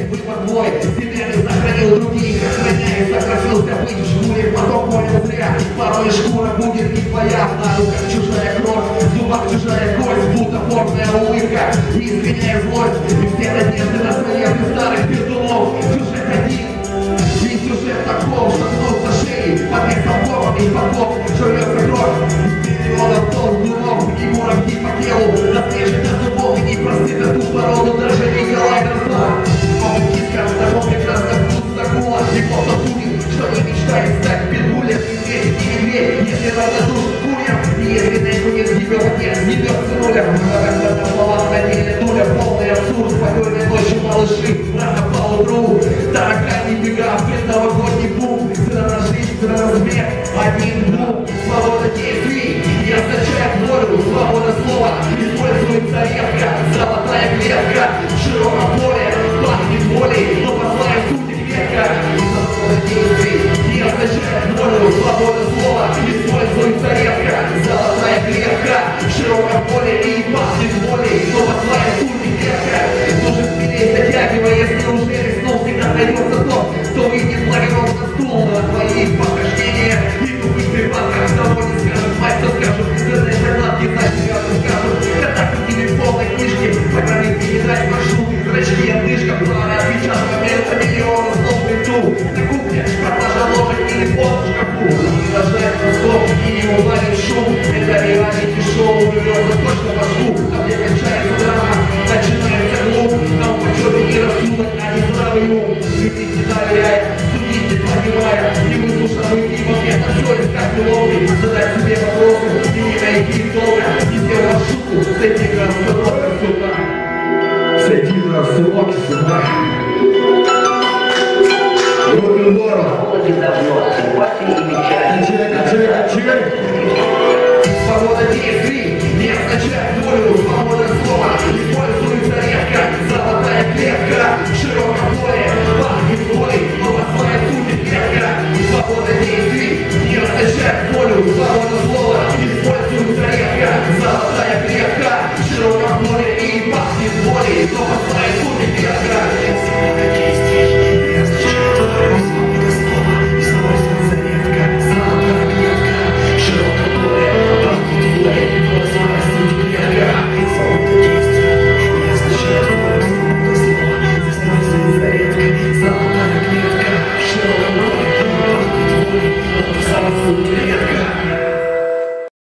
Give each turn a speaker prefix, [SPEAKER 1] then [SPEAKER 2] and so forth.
[SPEAKER 1] выбор твой. Себя не сохранил, другие сохраняют. Согласился быть в шкуре, потом понял зря. Порой шкура будет не твоя, на руках чужая кровь, в зубах чужая кость, будто порная улыбка. Не изменяя злость, и все надежды на своих и старых пердунов. Сюжет один, и сюжет таков, что гнутся шеи, под рисовком и подкоп, жуется кровь. Миллионов тонн дуров, и муравьи по телу, насвежит до зубов, и не простит эту породу даже Николай Дорсов. Коммунистка, такой прекрасно вкус закула, и кто-то будет, что не мечтает стать питбулем, и медведь, если равнодушен курям, и если найду нет тебя в отец, не бьет с рулем. Когда на словах на деле дуля, полный абсурд, спокойной ночью малыши, рано поутру, таракани бега, предновогодний бум, сырана жизнь, сырана смех, один двум, свобода действий, и означает волю, свобода слова, используется редко, золотая клетка, в широком поле, пахнет волей, но по своей сути клетка, и свобода действий, и означает волю, свобода слова, используется редко, золотая клетка, в широком поле, и пахнет волей, но по своей сути клетка, нужен смелее затягивая, если уже рискнул, всегда найдется тот, кто видит благород на стул на твои похождения, и тупых припадках того не скажет, мать то скажет, интернет закладки за тебя скажут, контакты в телефонной книжке, программе передать маршруты, зрачки, отдышка, планы, отпечаток, это миллиона слов в лету, на кухне, продажа ложек или фото в шкафу, не рождает носков и не уладит шум, это реалити-шоу, влюблённо точно в башку, а где кончается драма, начинается глуп, там почётный не рассудок, а не здравый ум, любить не доверяет, судить не понимая, не выслушанный типом, это все искать уловки, задать себе вопросы, и не найти долго, не сделать шутку, с этим раз, сука, с этим раз, сука.